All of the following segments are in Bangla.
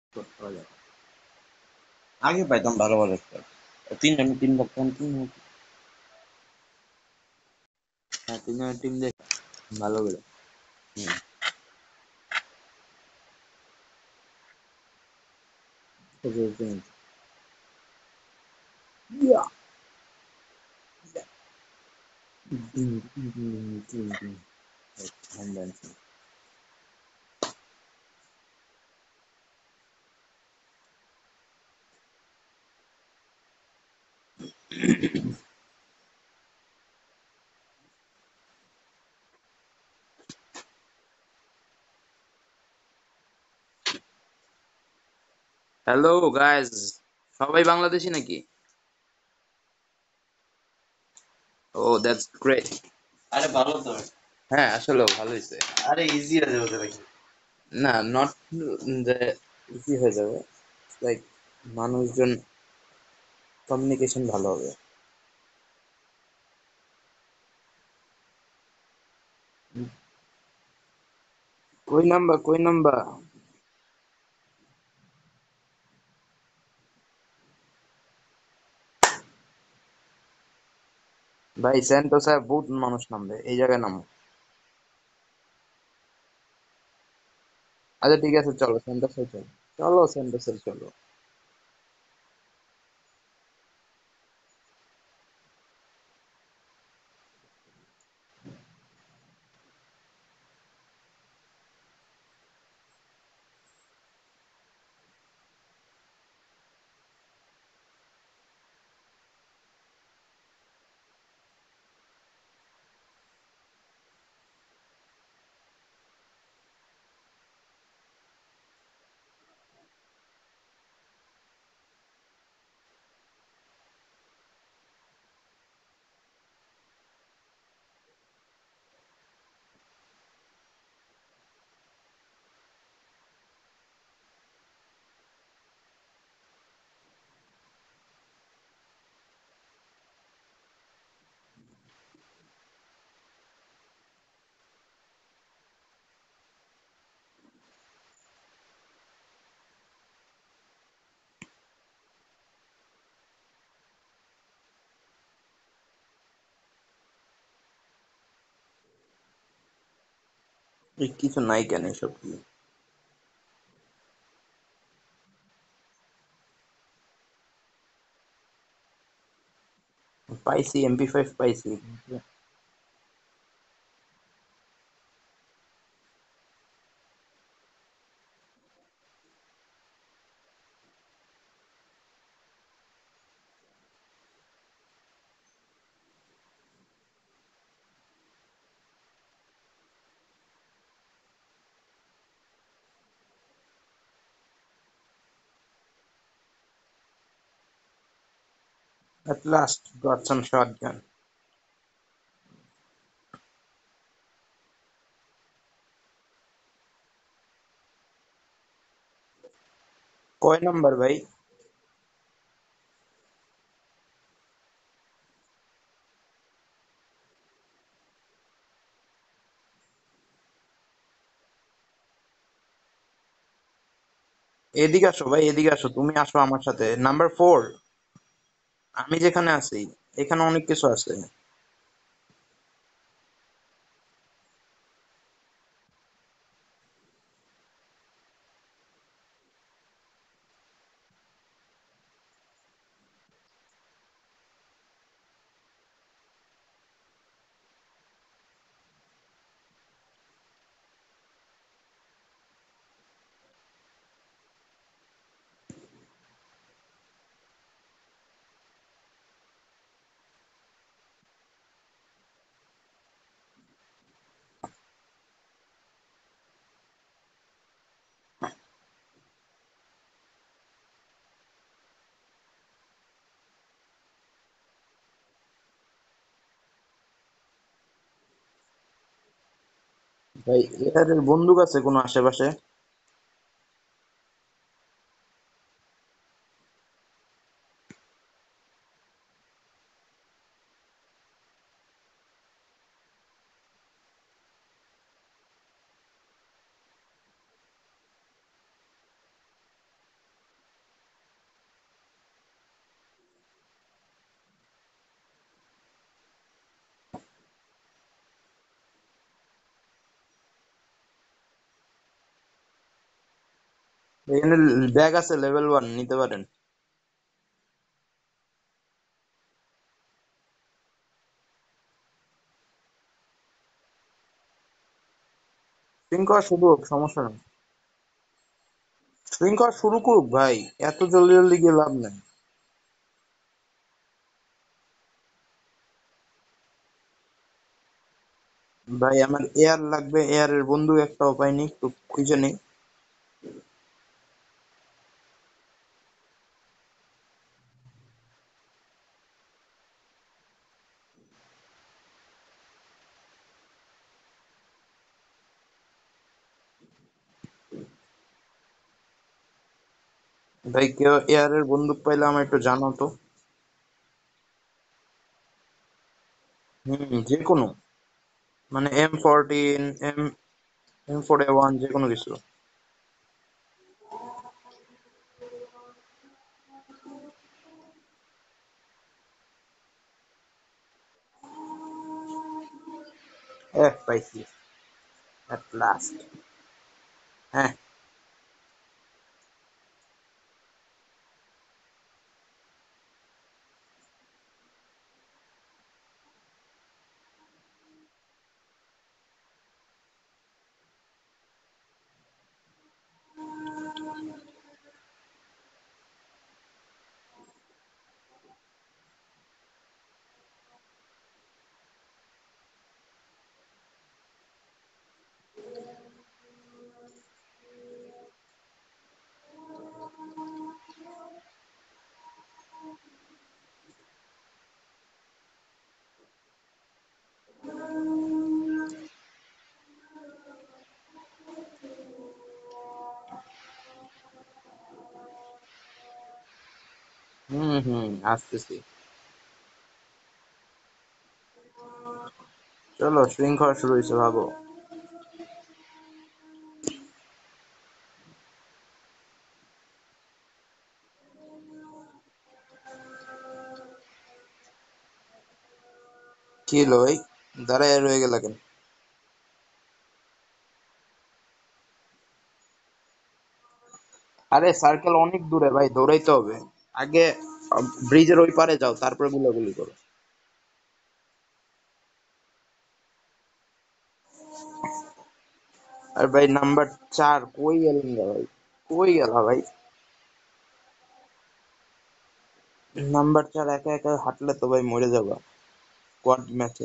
করতে করা যাবে। আগে পাইতাম ভালো ভালো স্কোয়াড। আমি 3 বার তিন। হ্যাঁ, 3 জনের টিম দেখ ভালো করে। হুম। ইয়া। হ্যালো গাইস, সবাই বাংলাদেশি নাকি? Oh that's great. আরে ভালো তো। হ্যাঁ আসলে ভালো হয়েছে। আরে ইজি হয়ে যাবে ওদের নাকি। না, নট যে ইজি হয়ে যাবে, লাইক মানুষজন কমিউনিকেশন ভালো হবে। কই নাম্বার? ভাই সেন্টোসায় বহুত মানুষ নামবে, এই জায়গায় নামো। আচ্ছা ঠিক আছে, চলো সেন্টোসে চলো। চলো সেন্টোসে চলো। এই কিছু নাই কেন এসব কি? পাইছি, MP5 পাইছি। At last got some shotgun. কয় নাম্বার ভাই? এদিকে আসো ভাই, এদিকে আসো, তুমি আসো আমার সাথে। নাম্বার 4, আমি যেখানে আছি এখানে অনেক কিছু আছে। ভাই এটার বন্দুক আছে কোনো আশেপাশে? এখানে ব্যাগ আছে লেভেল 1, নিতে পারেন। শৃঙ্খলা শুরু হোক, সমস্যা নেই। শৃঙ্খলা শুরু করুক ভাই, এত জলদি জলদি গিয়ে লাভ নাই। ভাই আমার এয়ার লাগবে, এয়ারের বন্ধু একটাও পাইনি, একটু খুঁজে নেই। ভাই কেউ এয়ারের বন্দুক পাইলে আমার একটু জানো তো। যে কোনো, মানে M14, M4A1, যে কোনো কিছু। পাইছি, এট লাস্ট। হ্যাঁ। আসতেছি। চলো, শৃঙ্খলা শুরু হয়েছে, ভাবো। কি হলো ভাই, দাঁড়ায় রয়ে গেল কেন? আরে সার্কেল অনেক দূরে ভাই, দৌড়াইতে হবে। আগে ব্রিজের ওই পারে যাও, তারপরে গুলাগুলি করো। আর ভাই নাম্বার 4 কই গেলেন গা ভাই? কই গেলা ভাই? নাম্বার 4 একা একা হাঁটলে তো ভাই মরে যাবা কোয়াড ম্যাচে।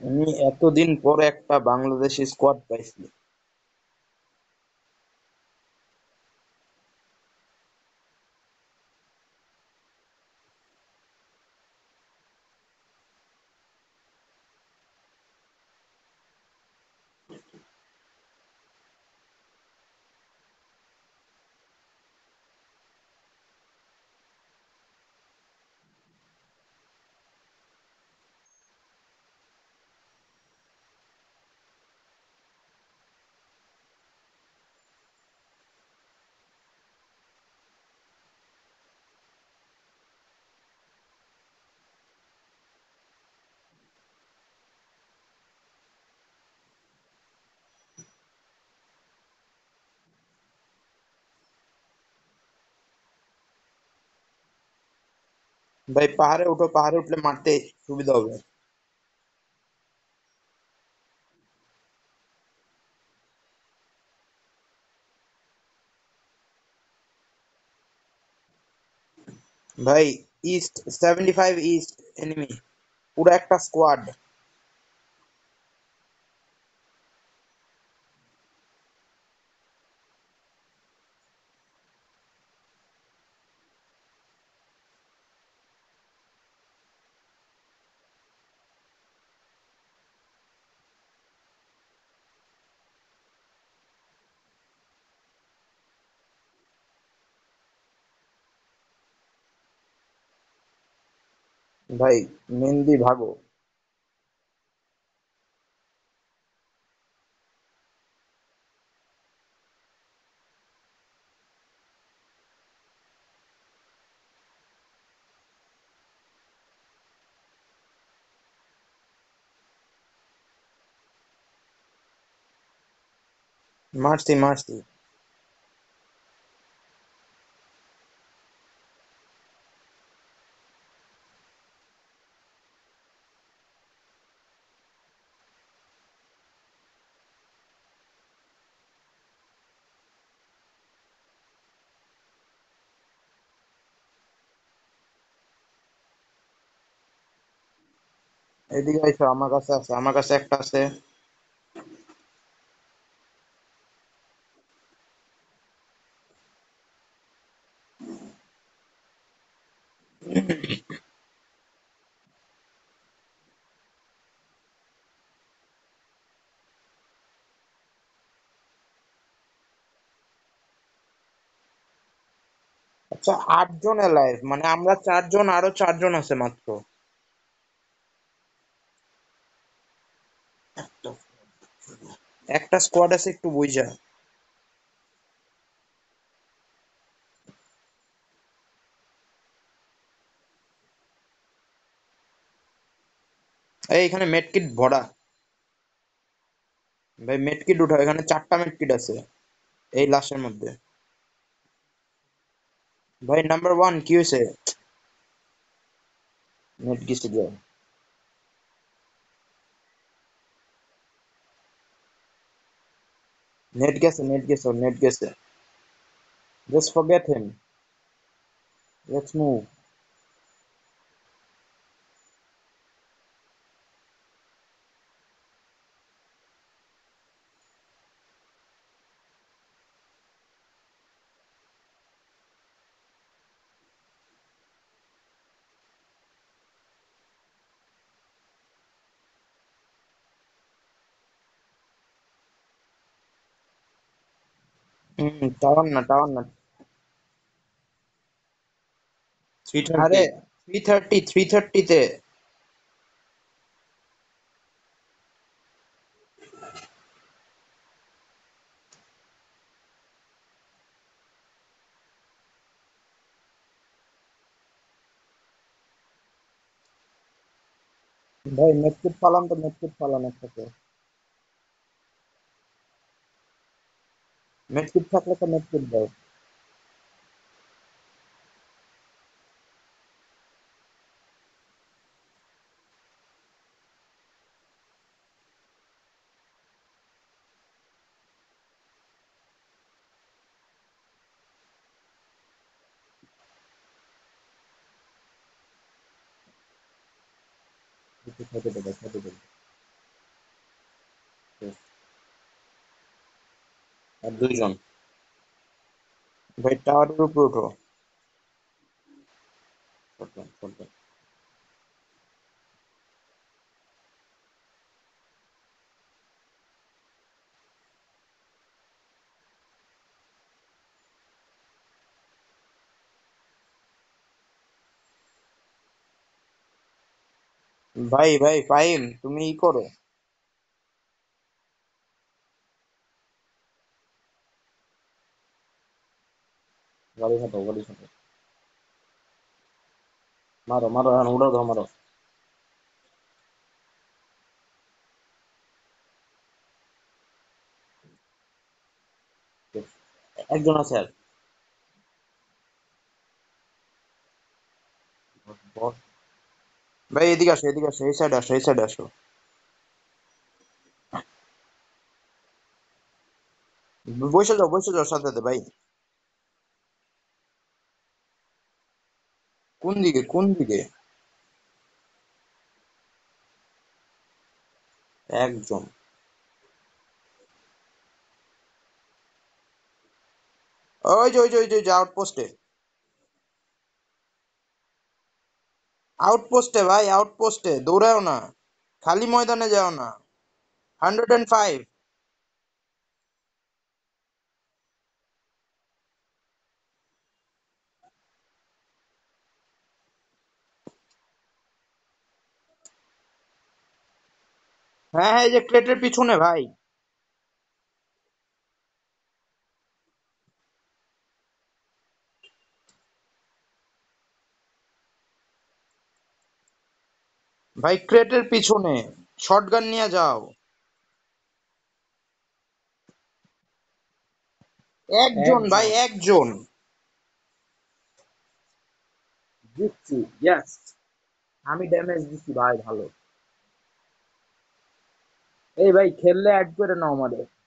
আমি এতদিন পরে একটা বাংলাদেশি স্কোয়াড পাইছি। ভাই পাহাড়ে উঠো, পাহাড়ে উঠলে মারতে সুবিধা হবে। ভাই ইস্ট 75 ইস্ট এনিমি, পুরো একটা স্কোয়াড। ভাই মেহেন্দি ভাগো। মারছি মারছি। এদিকে আইসো, আমার কাছে আছে, আমার কাছে একটা আছে। আচ্ছা, 8 জন এলাইভ, মানে আমরা 4 জন, আরো 4 জন আছে মাত্র। একটা স্কোয়াড আছে, একটু বুঝা। এই এখানে মেডকিট ভরা। ভাই মেডকিট উঠাও, এখানে 4টা মেডকিট আছে এই লাশের মধ্যে। ভাই নাম্বার 1 কি হয়েছে? নেট গেছে গিয়া। নেট গেছে, নেট গেছে, নেট গেছে। Just forget him, let's move. Tower না, টাওয়ার না। 330। আরে 330, 330 তে। ভাই মেটকিট পালান তো, মেটকিট পালান একসাথে। মেটকিট থাকলে তো মেটকিট দাও। খেতে দেবে, খেতে দেবে। আর দুইজন। ভাই টাওয়ারের উপর ওঠো। Shotgun shotgun. ভাই ভাই ফাহিম তুমি ই করো। গাড়ি খাটাও গাড়ি খাটাও। মারো মারো, হ্যাঁ উড়াও দাও মারো। একজন আছে আর। বস। ভাই এদিকে আসো, এদিকে আসো, এই সাইডে আসো, এই সাইডে আসো। বসে যাও সাথে সাথে ভাই। কোন দিকে কোন দিকে? একজন। ওই যে আউটপোস্টে। আউটপোস্টে ভাই, আউটপোস্টে দৌড়াও না, খালি ময়দানে যাও না। 105। হ্যাঁ হ্যাঁ, এই যে ক্রেটের পিছনে ভাই। ভাই ক্রেটের পিছনে শটগান নিয়ে যাও। একজন ভাই, একজন। একজন। দিচ্ছি, ইয়েস। আমি ড্যামেজ দিচ্ছি ভাই ভালো। এই ভাই খেললে অ্যাড করে নাও আমারে।